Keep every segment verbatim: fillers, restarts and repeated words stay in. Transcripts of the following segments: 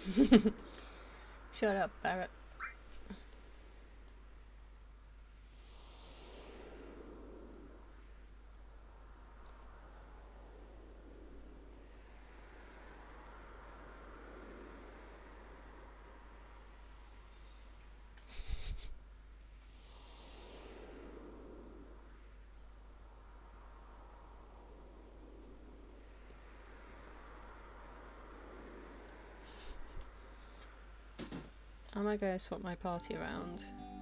Shut up, Barrett. I might go swap my party around.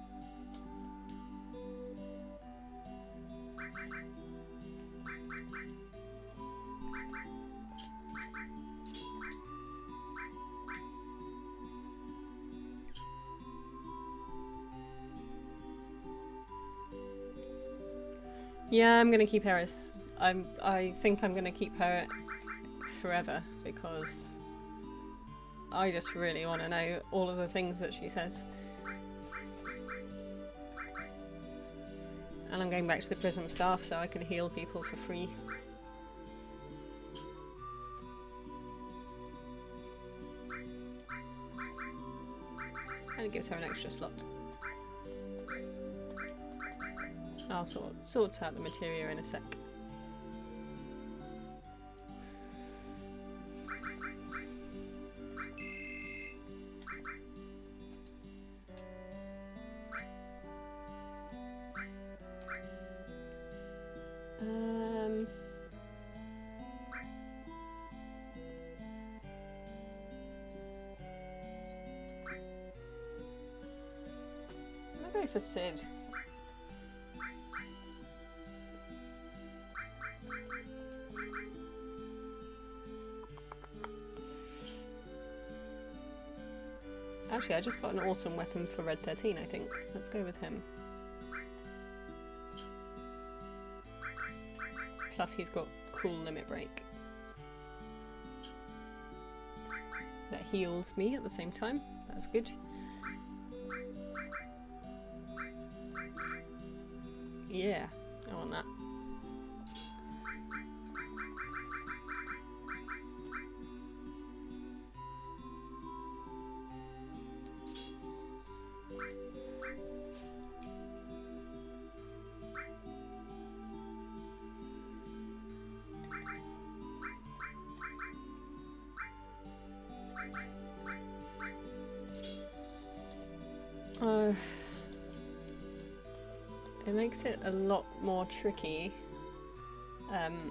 Yeah, I'm gonna keep Eris. I'm. I think I'm gonna keep her forever because I just really want to know all of the things that she says. And I'm going back to the Prism staff so I can heal people for free. And it gives her an extra slot. I'll sort, sort out the materia in a sec. Um, I'll go for Sid. Actually, I just got an awesome weapon for Red thirteen, I think. Let's go with him. Plus he's got cool limit break. That heals me at the same time. That's good. Yeah, I want that. Uh, it makes it a lot more tricky. Um,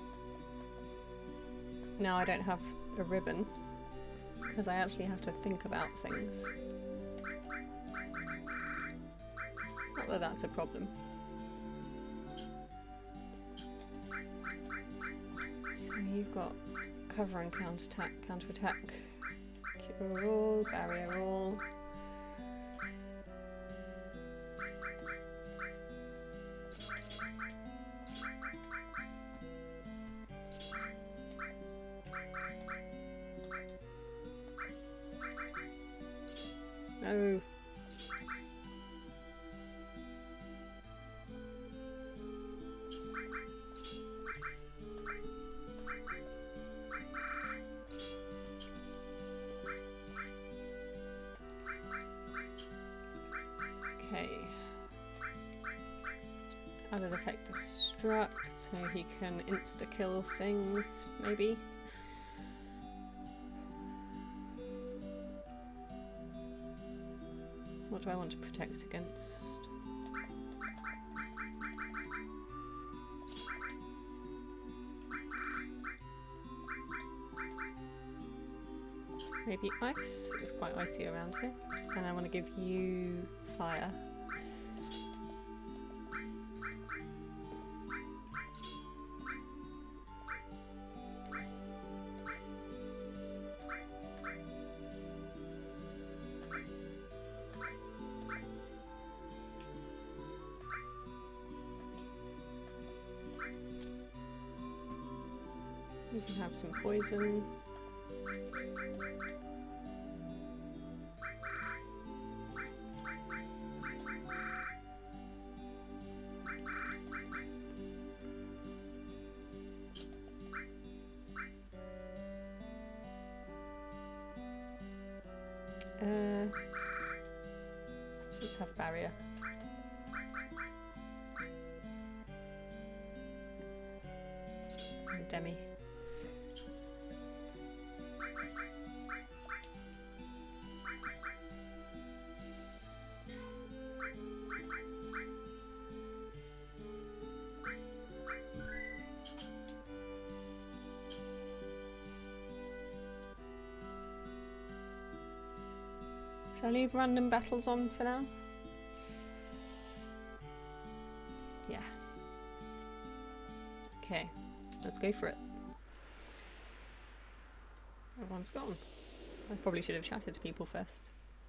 now I don't have a ribbon, because I actually have to think about things. Not that that's a problem. So you've got cover and counter-attack, counter-attack, cure all, barrier all. No. Okay. Added effect destruct, so he can insta-kill things, maybe. What do I want to protect against? Maybe ice? It's quite icy around here. And I want to give you fire. You can have some poison. these have barrier. And Demi. Shall I leave random battles on for now? Yeah. Okay, let's go for it. Everyone's gone. I probably should have chatted to people first.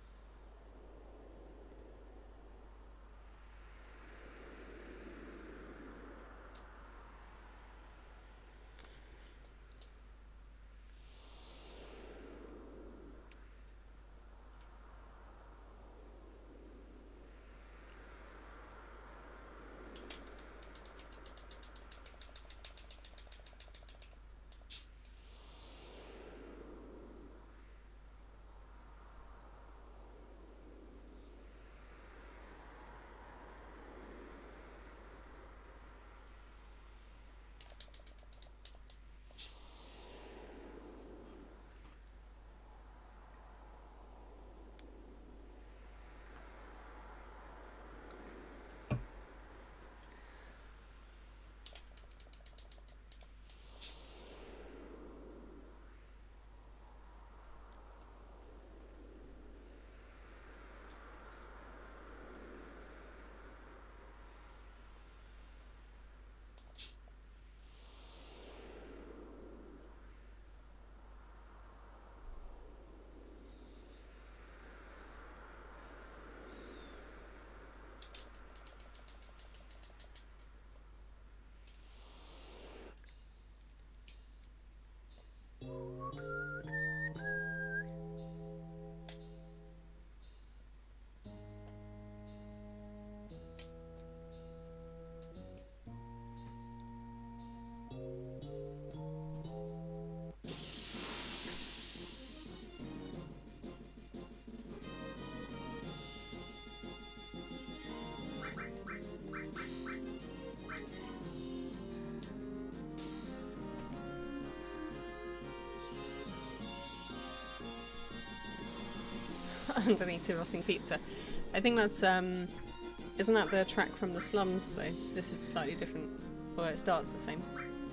Underneath the rotting pizza. I think that's, um, isn't that the track from the slums though? This is slightly different. Well, it starts the same.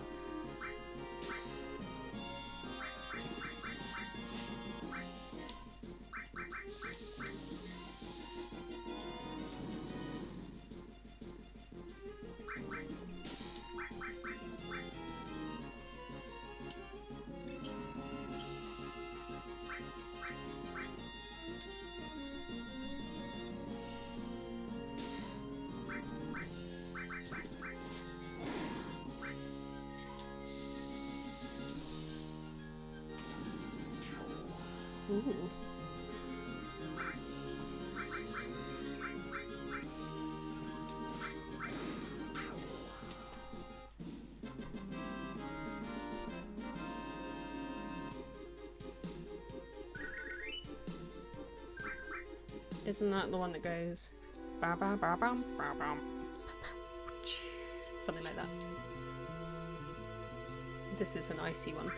Ooh. Isn't that the one that goes ba ba ba bum ba bum, something like that? This is an icy one.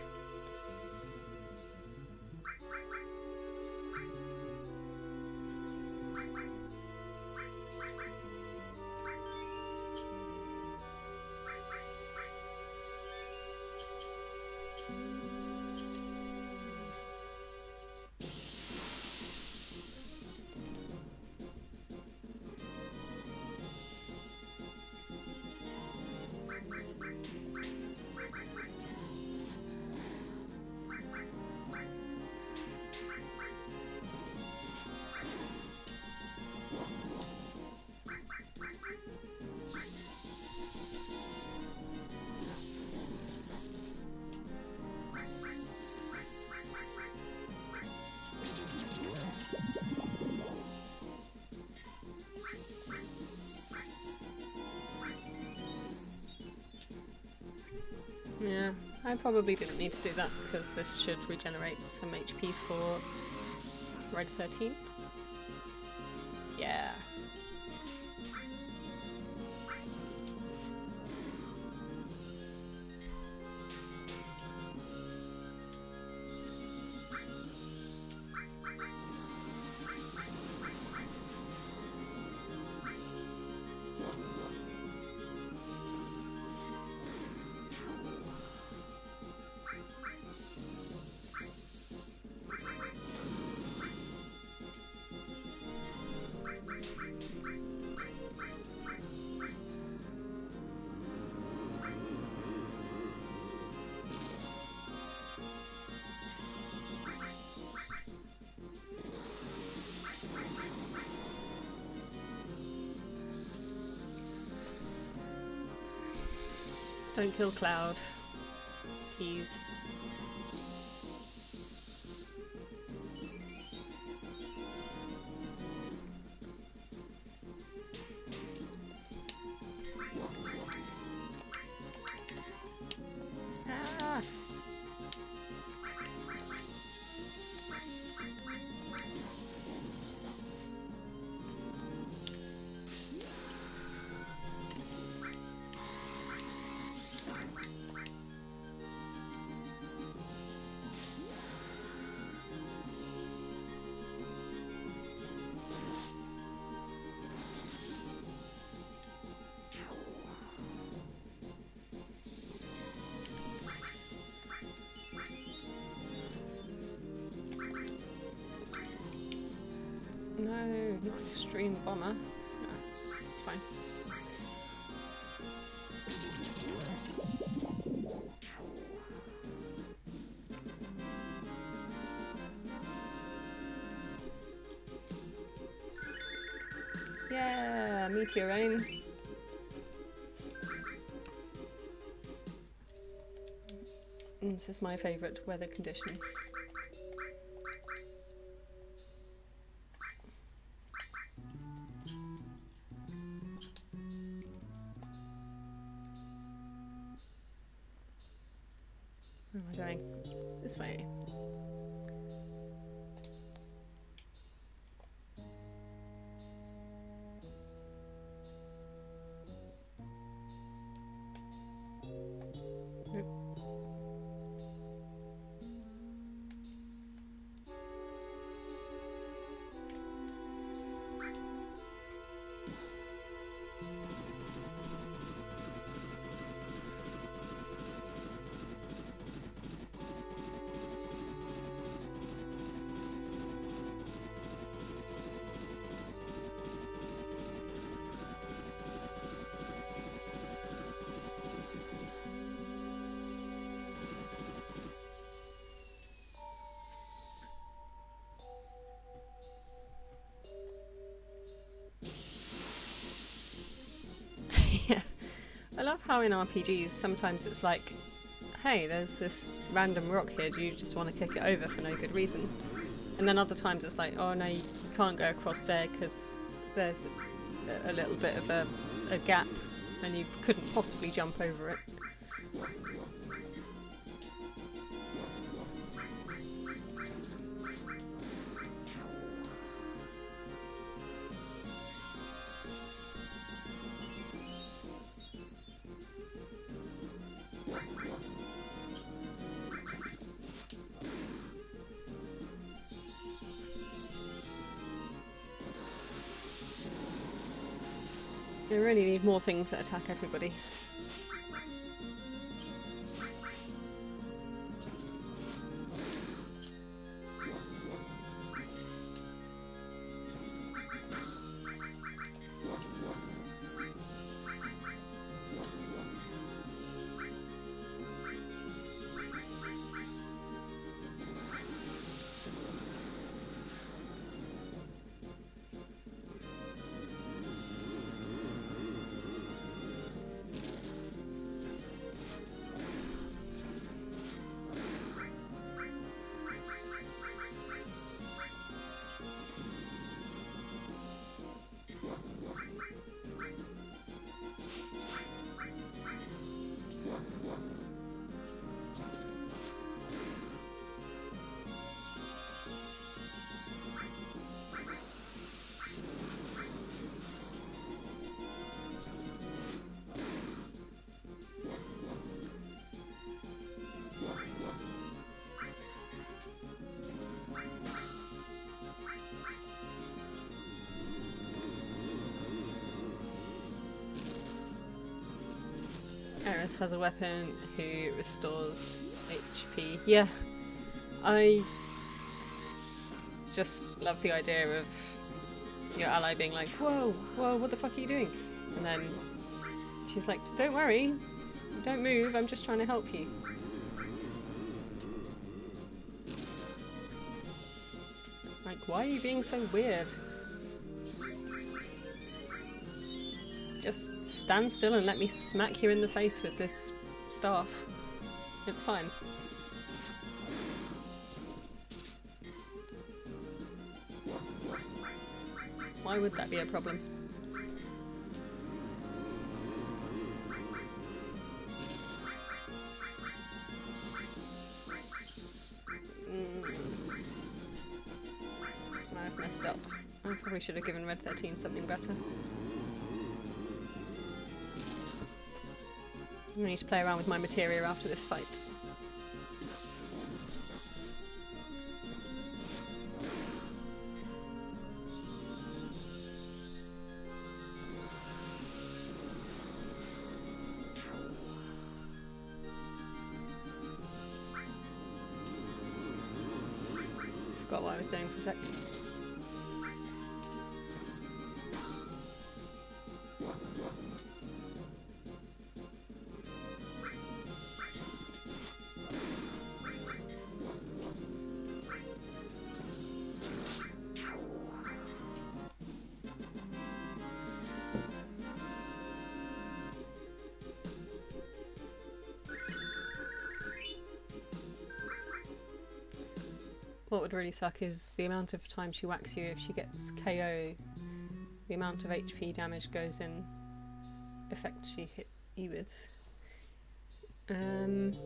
Yeah, I probably didn't need to do that because this should regenerate some H P for Red thirteen. Yeah. Don't kill Cloud. Please. Ah. No, not extreme bomber. No, it's fine. Yeah, meteor rain. And this is my favourite weather condition. Where am I going? This way. Nope. Yeah, I love how in R P Gs sometimes it's like, hey, there's this random rock here, do you just want to kick it over for no good reason? And then other times it's like, oh no, you can't go across there because there's a, a little bit of a, a gap and you couldn't possibly jump over it. They really need more things that attack everybody. Eris has a weapon who restores H P. Yeah, I just love the idea of your ally being like, whoa, whoa, what the fuck are you doing? And then she's like, don't worry, don't move, I'm just trying to help you. Like, why are you being so weird? Just stand still and let me smack you in the face with this staff. It's fine. Why would that be a problem? I've messed up. I probably should have given Red thirteen something better. I need to play around with my materia after this fight. Forgot what I was doing for a sec. What would really suck is the amount of time she whacks you if she gets K O. The amount of H P damage goes in effect she hit you with. Um,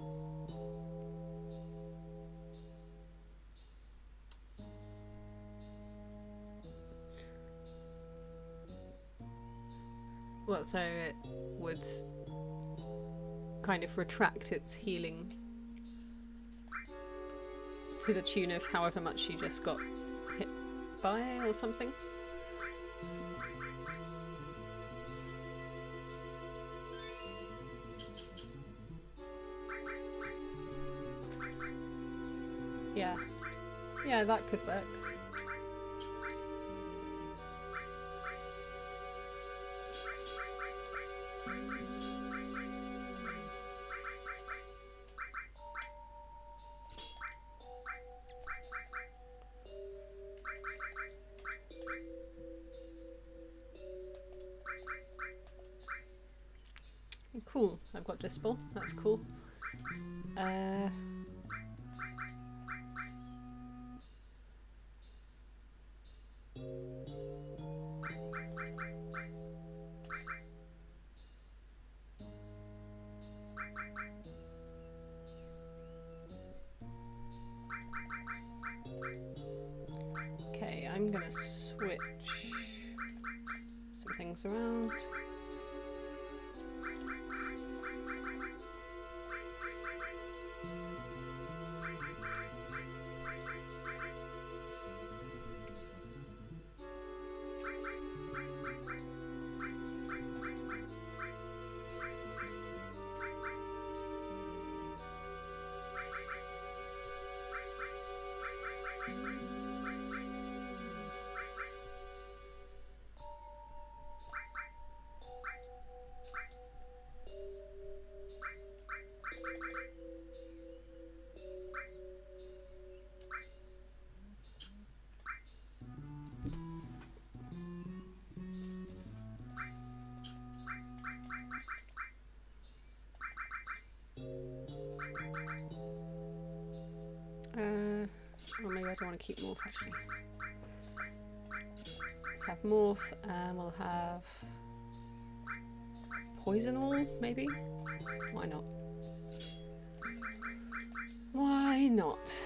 well, so it would kind of retract its healing to the tune of however much she just got hit by or something. Yeah. Yeah, that could work. Cool, I've got Dispel, that's cool. Uh, okay, I'm gonna switch some things around. Uh, or maybe I don't want to keep Morph actually. Let's have Morph and we'll have Poison All, maybe? Why not? Why not?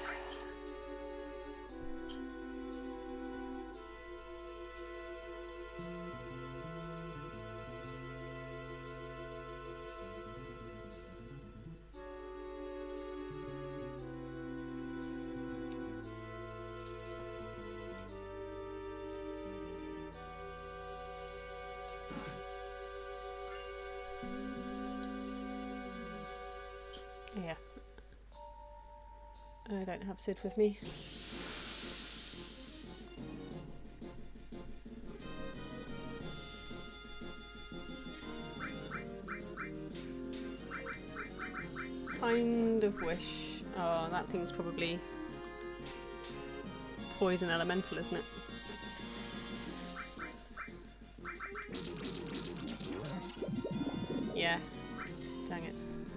Yeah. I don't have Sid with me. Kind of wish. Oh, that thing's probably poison elemental, isn't it? Yeah. Dang it.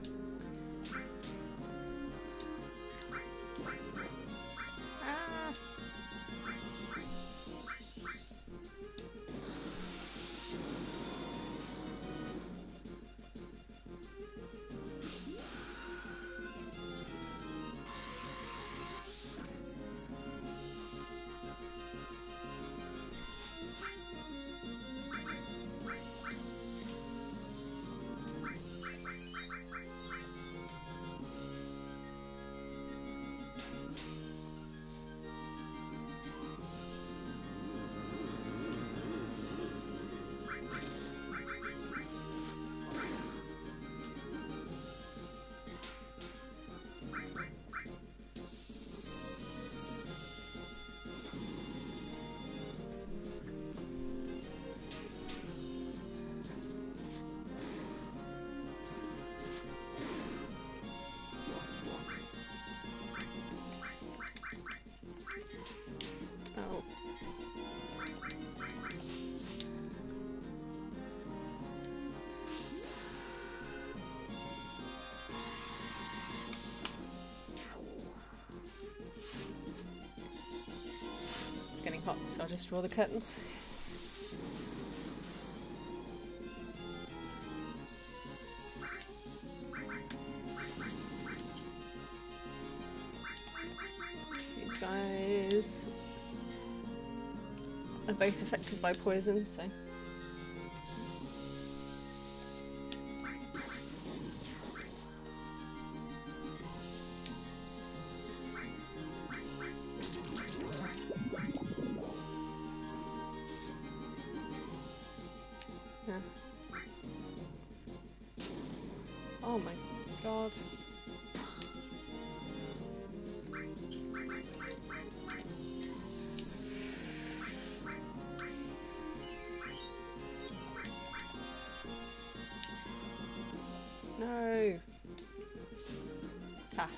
Oh, so I'll just draw the curtains. These guys are both affected by poison, so... Yeah. Oh my god. No. Ah.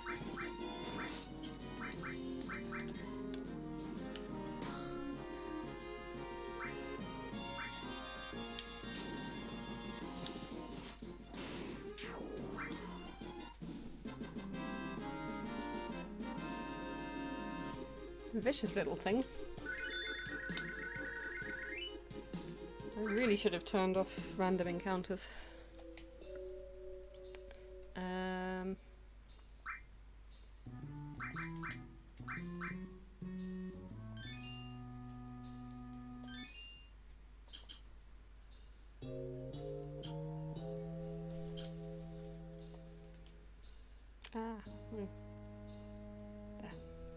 Vicious little thing. I really should have turned off random encounters. Um, ah, hmm. There.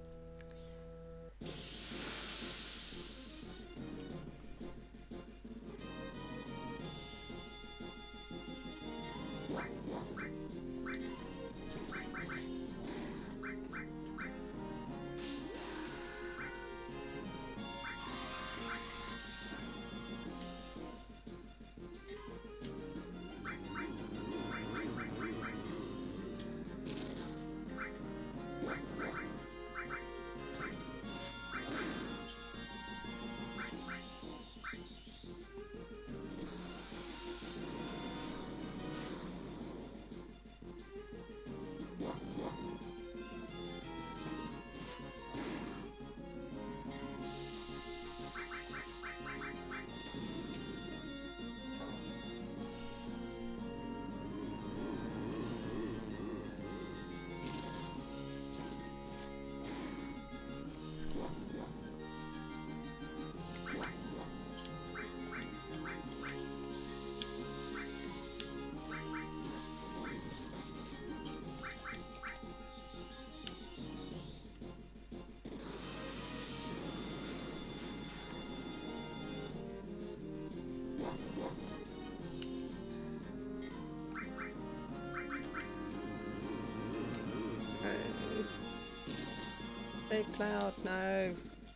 Save Cloud, no.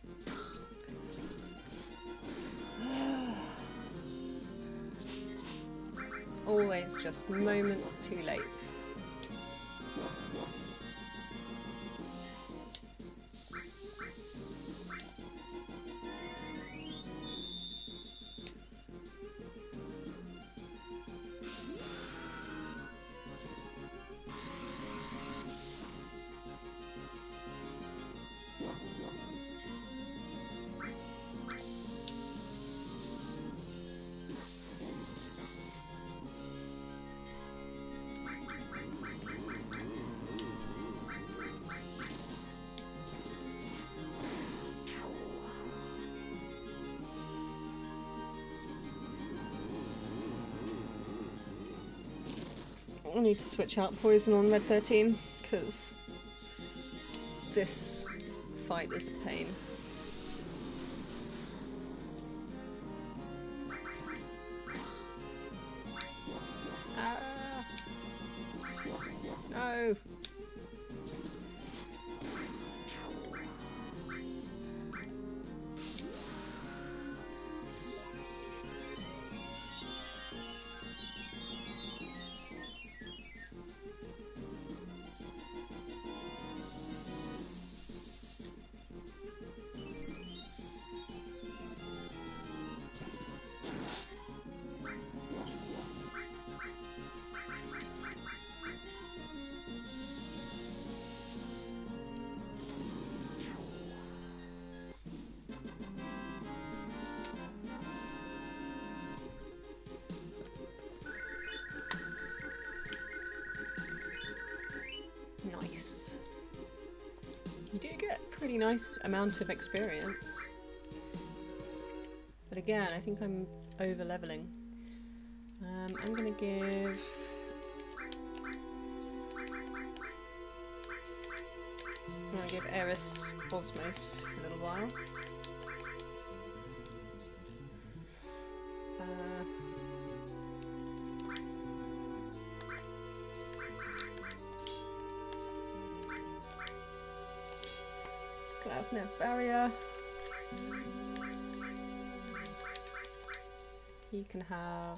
It's always just moments too late. I need to switch out poison on red thirteen because this fight is a pain. Ah! No! pretty nice amount of experience. But again, I think I'm over leveling. Um, I'm gonna give... I'm gonna give Eris Osmos for a little while. Uh, Cloudnet Barrier. He can have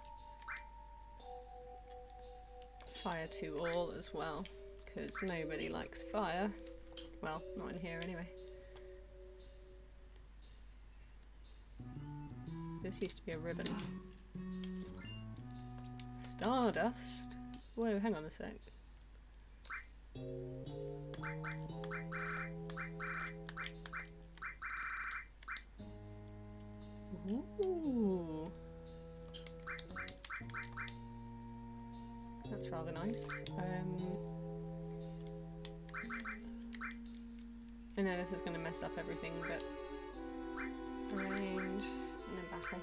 Fire to All as well, because nobody likes fire. Well, not in here anyway. This used to be a ribbon. Stardust? Whoa, hang on a sec. Ooh. That's rather nice. Um, I know this is going to mess up everything, but range and then battle.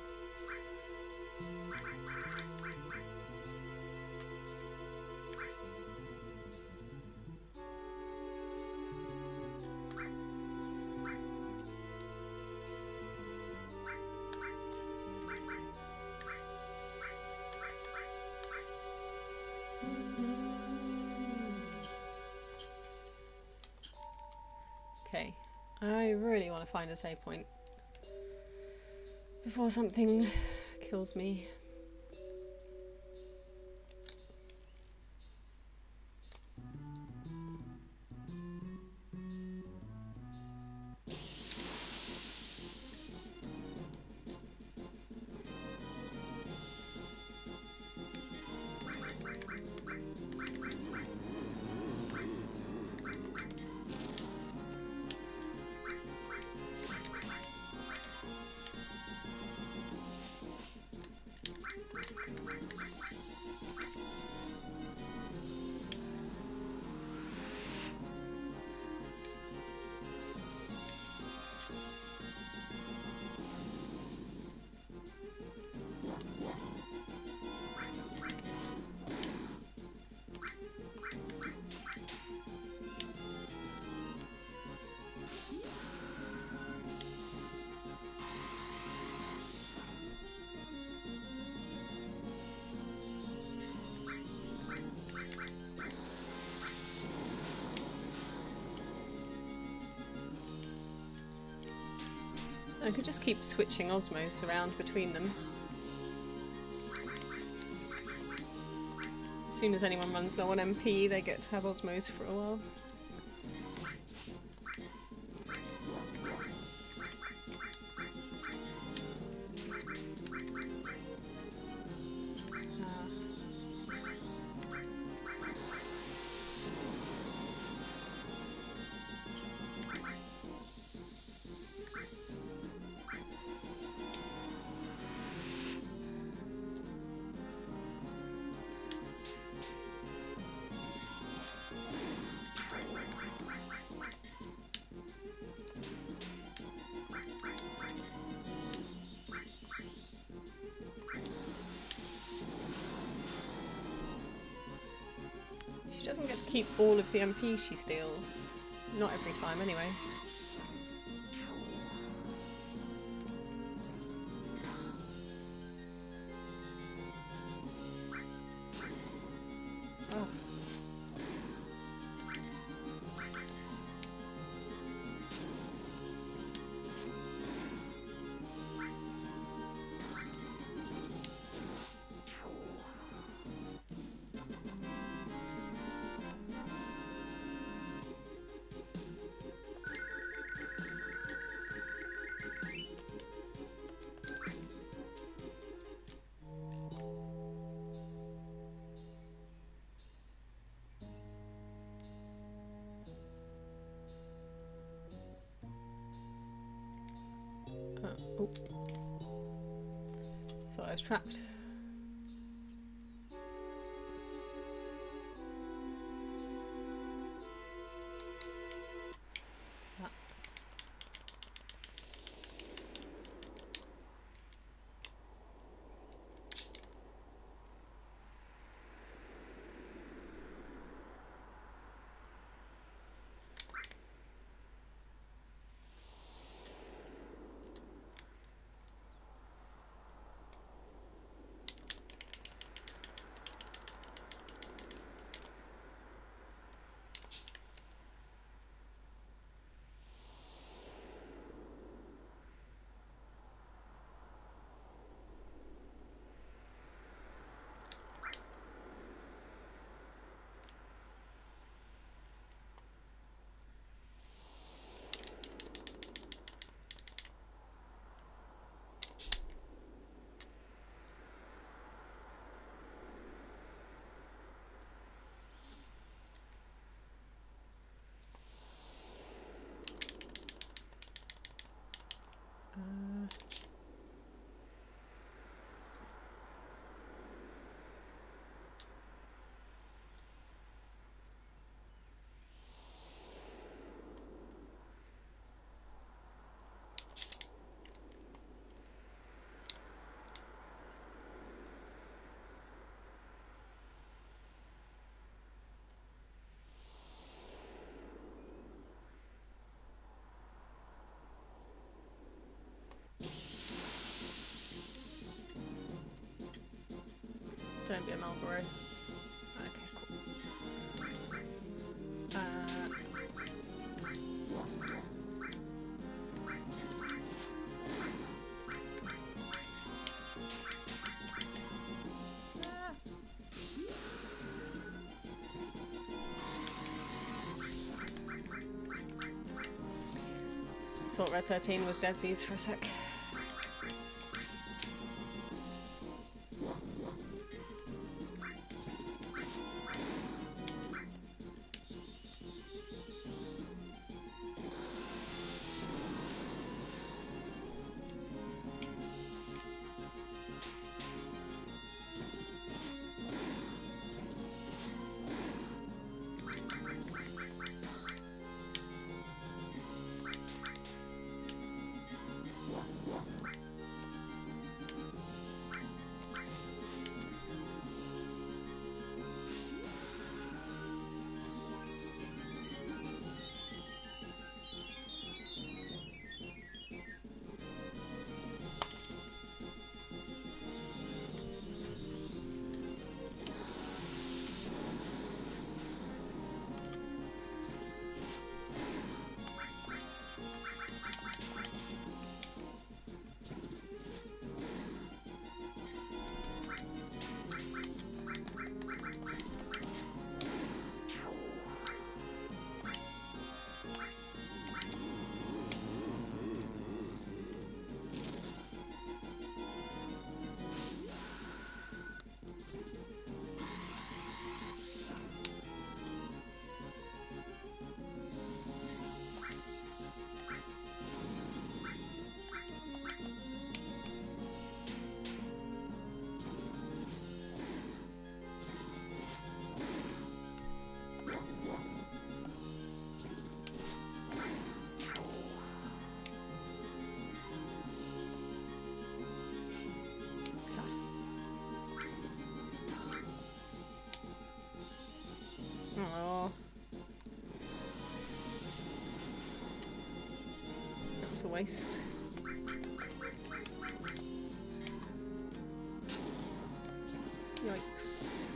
Okay, I really want to find a save point before something kills me. I could just keep switching Osmos around between them. As soon as anyone runs low on M P, they get to have Osmos for a while. She doesn't get to keep all of the M P she steals. Not every time, anyway. Oh. Oh. So I was trapped. That Don't be a Marlboro. Okay, cool. Uh, Thought Red thirteen was deadsies for a sec. Oh, that's a waste. Yikes.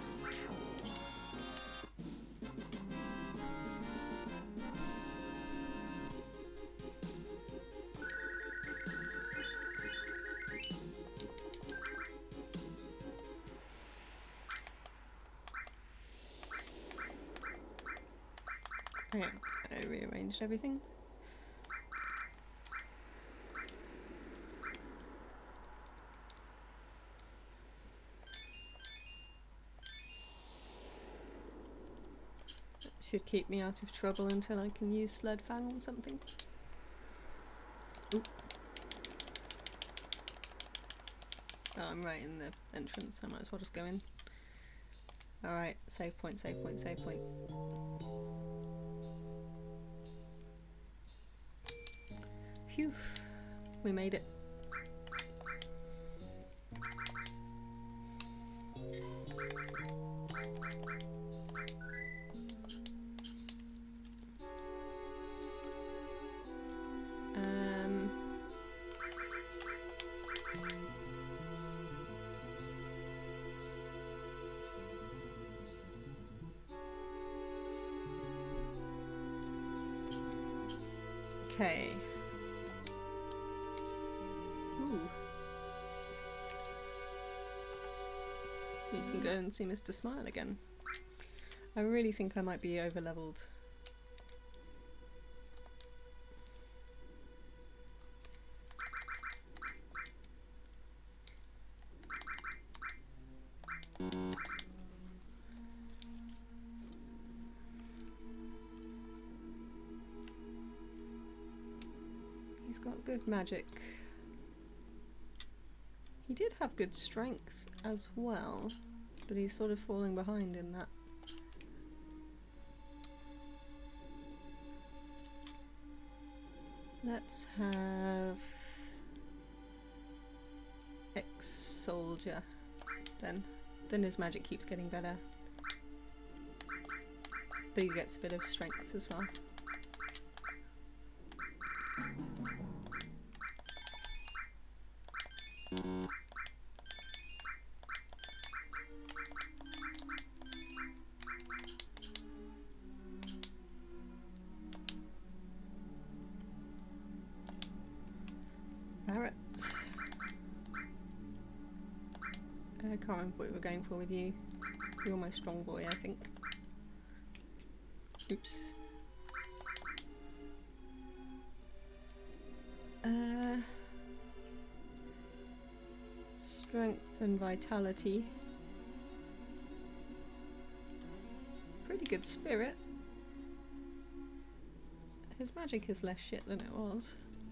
Okay, I rearranged everything. That should keep me out of trouble until I can use sled fan on something. Oop. Oh, I'm right in the entrance, I might as well just go in. Alright, save point, save point, save point. Phew, we made it. Um, okay. Ooh. You can go and see Mister Smile again. I really think I might be over leveled. He's got good magic. He did have good strength as well, but he's sort of falling behind in that. Let's have ex-soldier then. Then his magic keeps getting better. But he gets a bit of strength as well. can't remember what we were going for with you. You're my strong boy, I think. Oops. Uh, strength and vitality. Pretty good spirit. His magic is less shit than it was.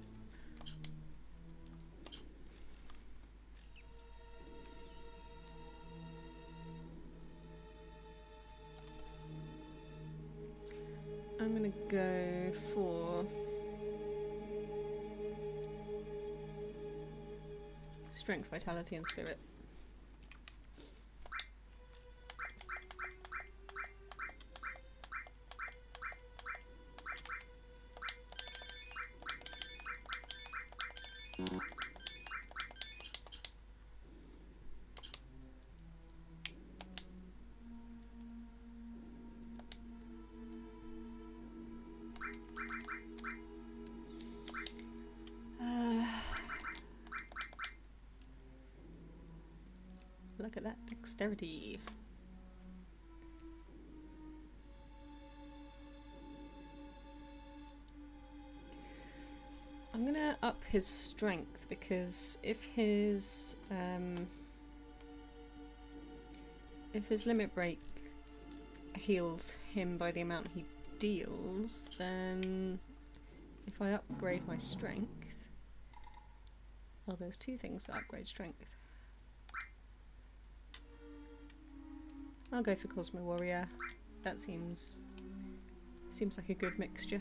I'm gonna go for strength, vitality, and spirit. Look at that dexterity. I'm gonna up his strength because if his um, if his limit break heals him by the amount he deals, then if I upgrade my strength, well, there's two things that upgrade strength. I'll go for Cosmo Warrior. That seems seems like a good mixture.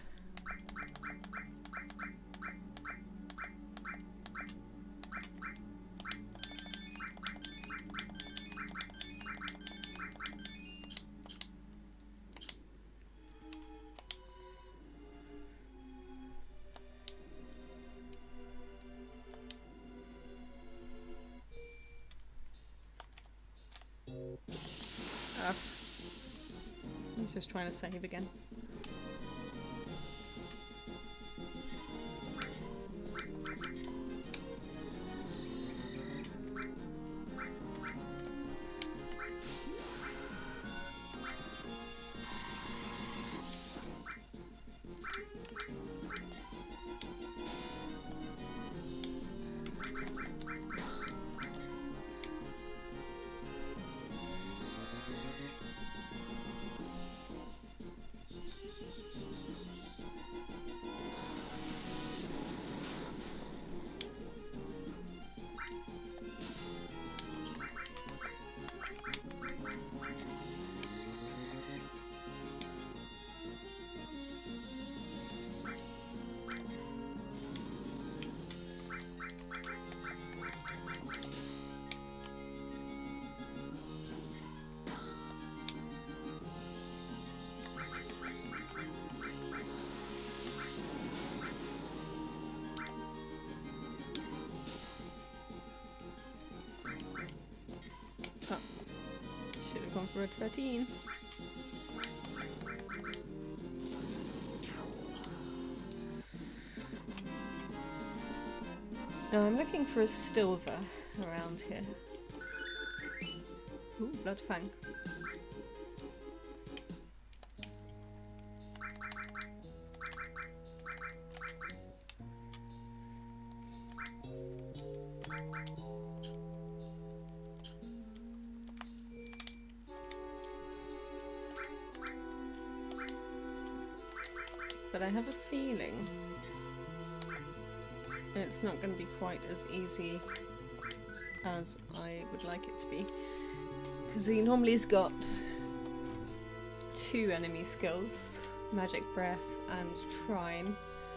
Just trying to save again. Gone for a thirteen. Now I'm looking for a silver around here. Ooh, Blood Fang. But I have a feeling it's not going to be quite as easy as I would like it to be, because he normally has got two enemy skills, Magic Breath and Trine,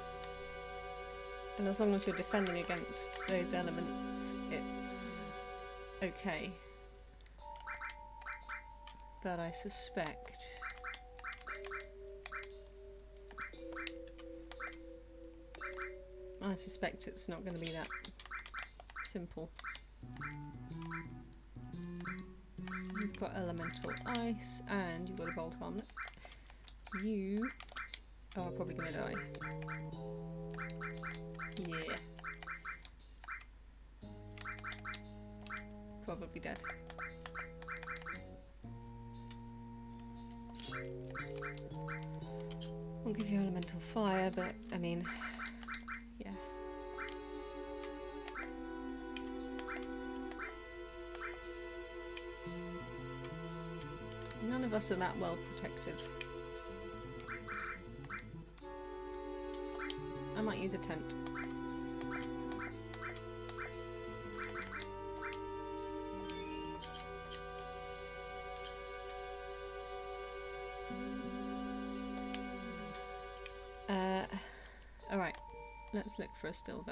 and as long as you're defending against those elements it's okay, but I suspect I suspect it's not going to be that simple. You've got Elemental Ice and you've got a Bolt Armlet. You are probably going to die. Yeah. Probably dead. give you elemental fire, but I mean, yeah. None of us are that well protected. I might use a tent. Uh, alright, let's look for a Stilver.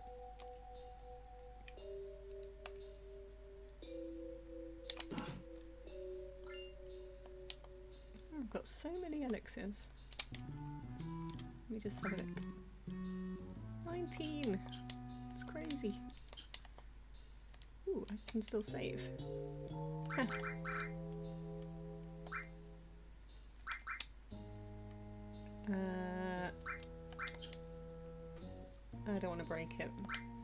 Oh, I've got so many elixirs. Let me just have a look. nineteen! It's crazy. Ooh, I can still save. Huh. Uh, I don't want to break it.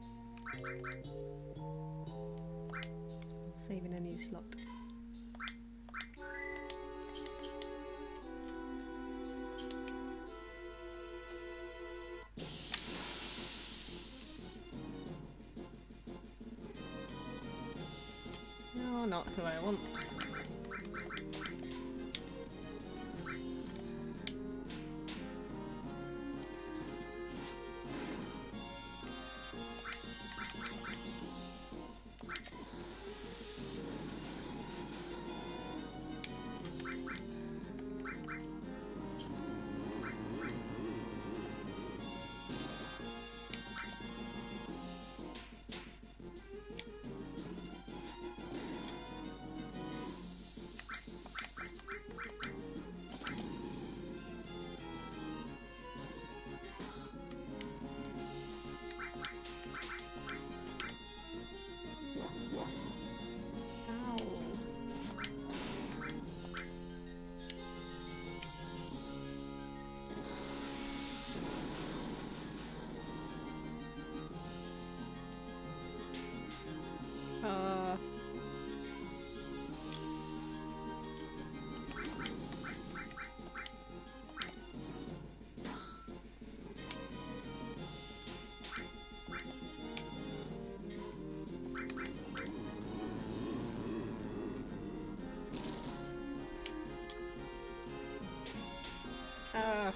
Save in a new slot. No, not who I want. Uh, uh.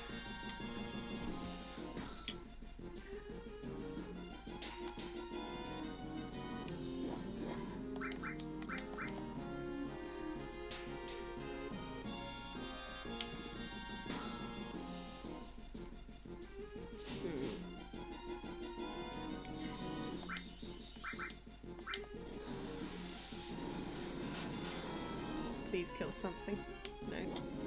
Please kill something. No.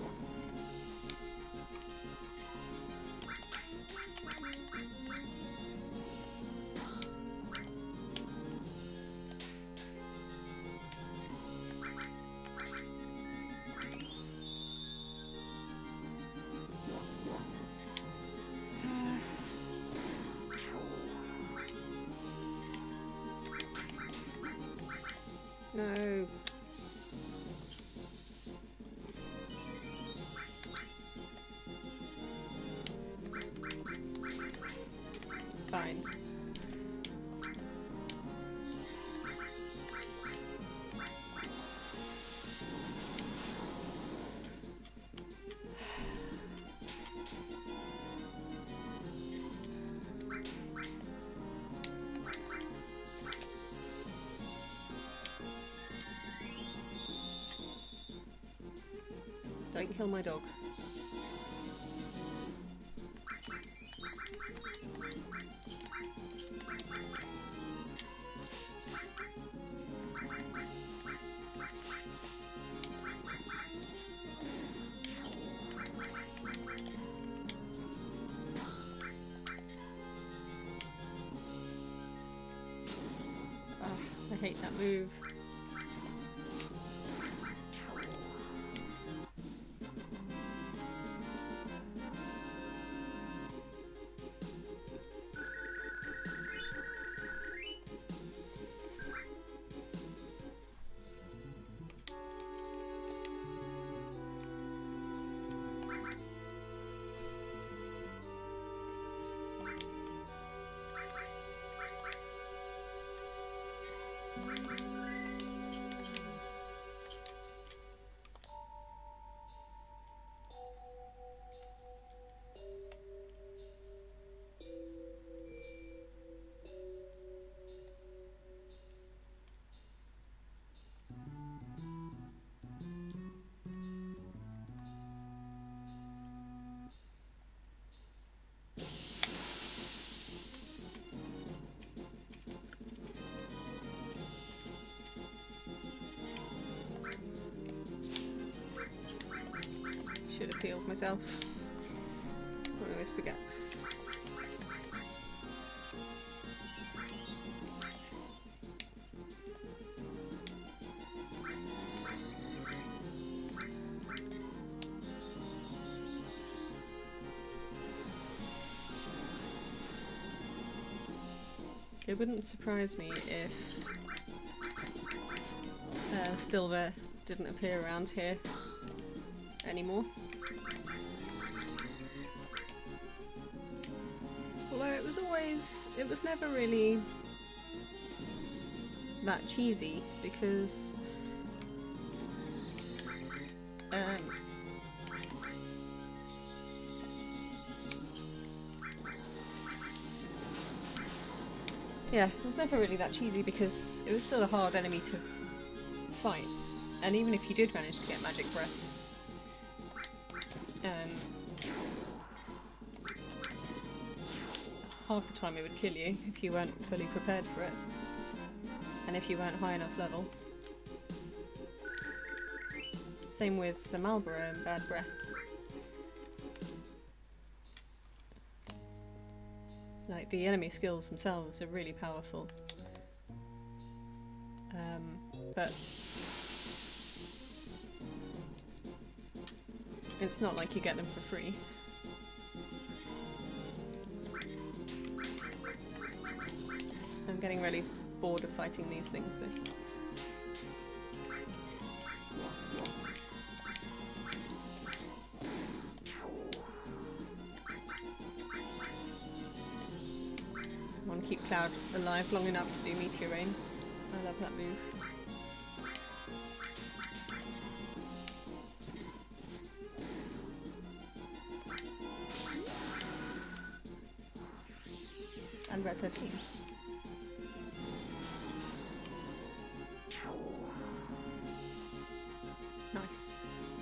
No. Fine. Don't kill my dog. Oh, I hate that move. healed myself. I always forget. It wouldn't surprise me if uh, Stilver didn't appear around here anymore. Although it was always, it was never really that cheesy because um, yeah, it was never really that cheesy because it was still a hard enemy to fight, and even if you did manage to get magic breath, um, half the time it would kill you if you weren't fully prepared for it, and if you weren't high enough level. Same with the Marlborough and Bad Breath. Like, the enemy skills themselves are really powerful. Um, but it's not like you get them for free. I'm getting really bored of fighting these things though. I want to keep Cloud alive long enough to do Meteor Rain. I love that move. And Red thirteen. Nice.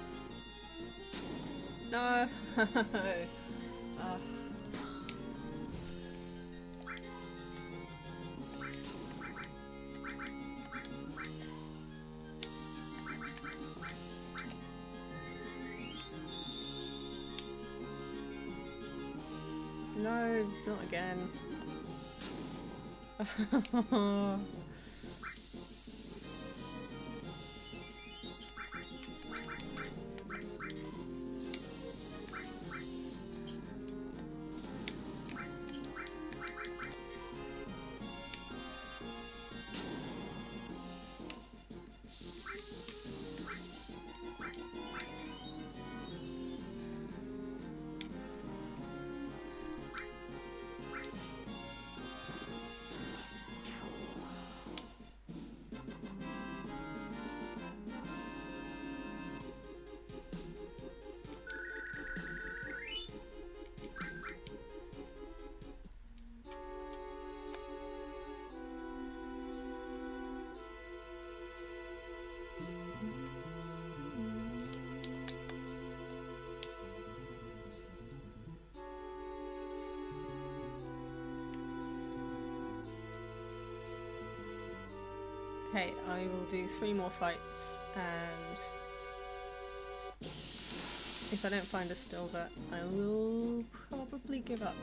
No! uh. No, not again. Okay, I will do three more fights, and if I don't find a Stilver, I will probably give up.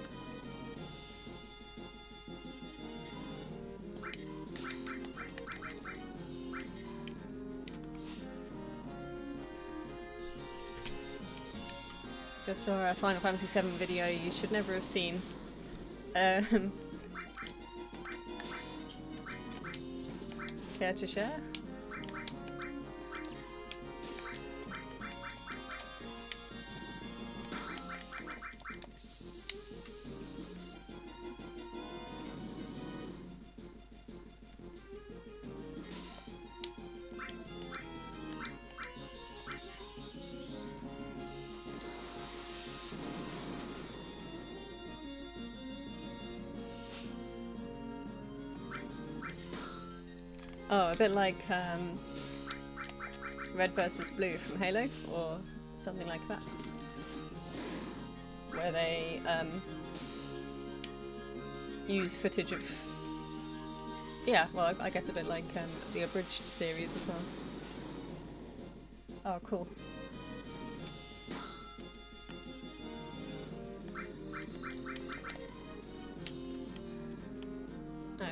Just saw a Final Fantasy seven video you should never have seen. Um, Care to share? Oh, a bit like um, Red versus Blue from Halo, or something like that, where they um, use footage of, yeah, well, I, I guess a bit like um, the abridged series as well. Oh, cool.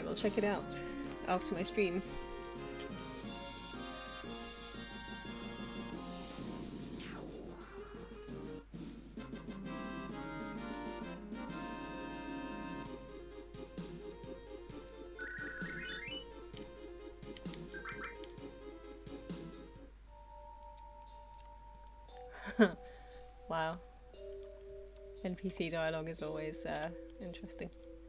I will check it out after my stream. Wow. N P C dialogue is always uh, interesting.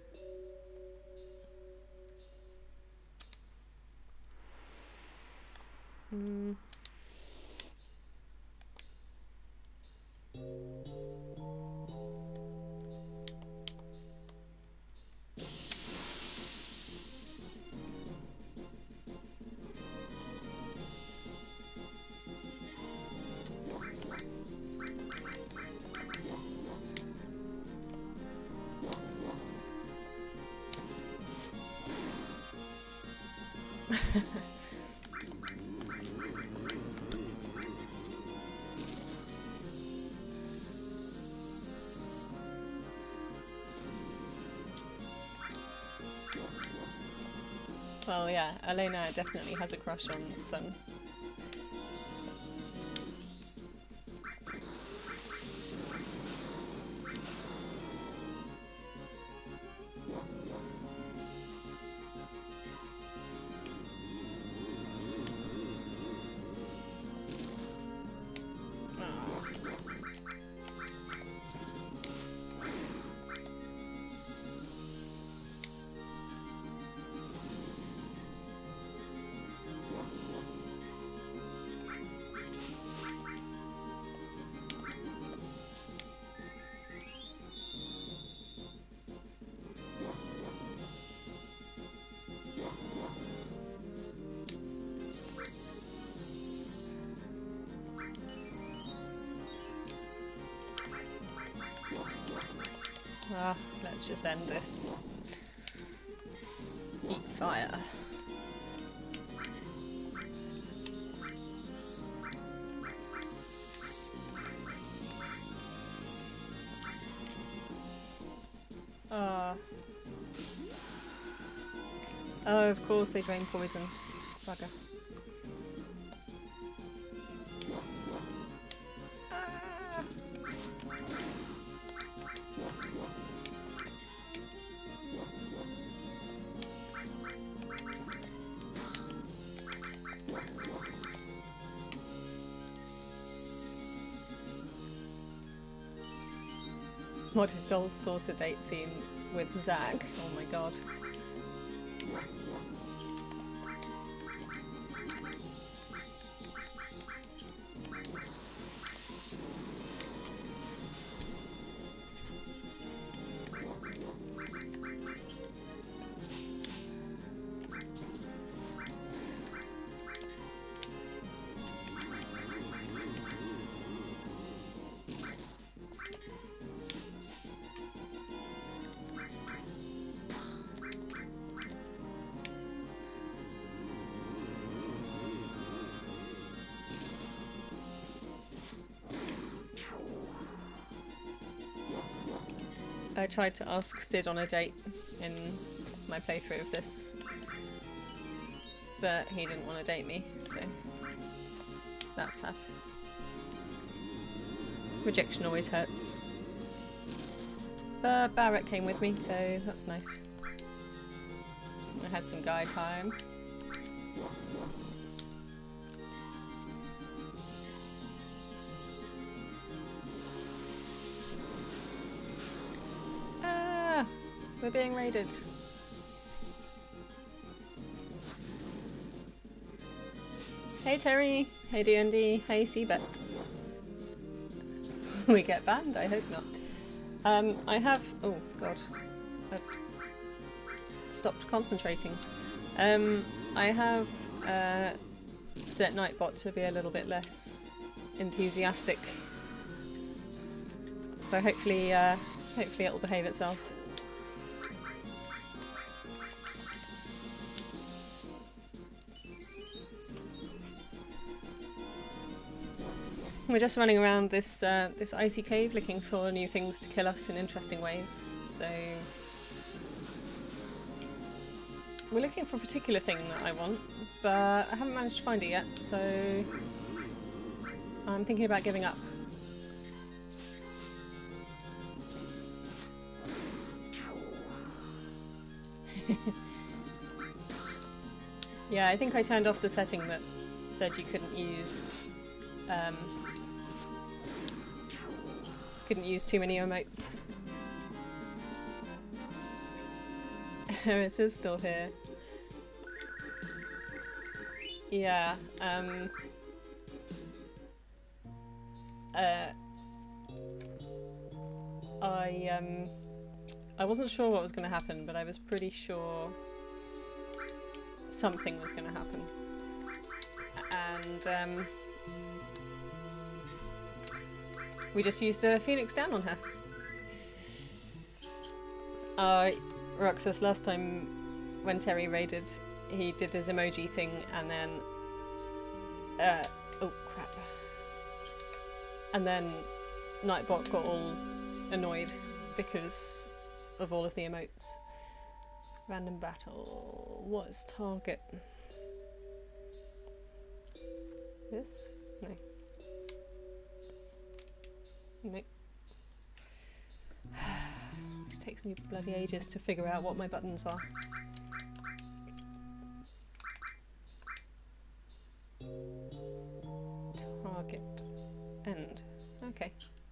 Mm. Well, yeah, Elena definitely has a crush on Sun. Ah, let's just end this. Eat fire. Ah. Oh, of course they drain poison. Bugger. What did Gold Saucer date scene with Zag? Oh my god. I tried to ask Sid on a date in my playthrough of this, but he didn't want to date me, so that's sad. Rejection always hurts. But Barrett came with me, so that's nice. I had some guy time. We're being raided. Hey Terry, hey D and D, hey Seabet. We get banned? I hope not. Um, I have... oh god. I stopped concentrating. Um, I have uh, set Nightbot to be a little bit less enthusiastic. So hopefully, uh, hopefully it'll behave itself. We're just running around this uh, this icy cave looking for new things to kill us in interesting ways, so we're looking for a particular thing that I want, but I haven't managed to find it yet, so I'm thinking about giving up. Yeah, I think I turned off the setting that said you couldn't use um, couldn't use too many emotes. It is still here. Yeah, um... Uh... I, um... I wasn't sure what was going to happen, but I was pretty sure something was going to happen. And, um... we just used a Phoenix down on her. Uh... Roxas, last time when Terry raided, he did his emoji thing and then... Uh, oh crap. And then Nightbot got all annoyed because of all of the emotes. Random battle. What is target? This? No. Nope. It takes me bloody ages to figure out what my buttons are. Target. End. Okay.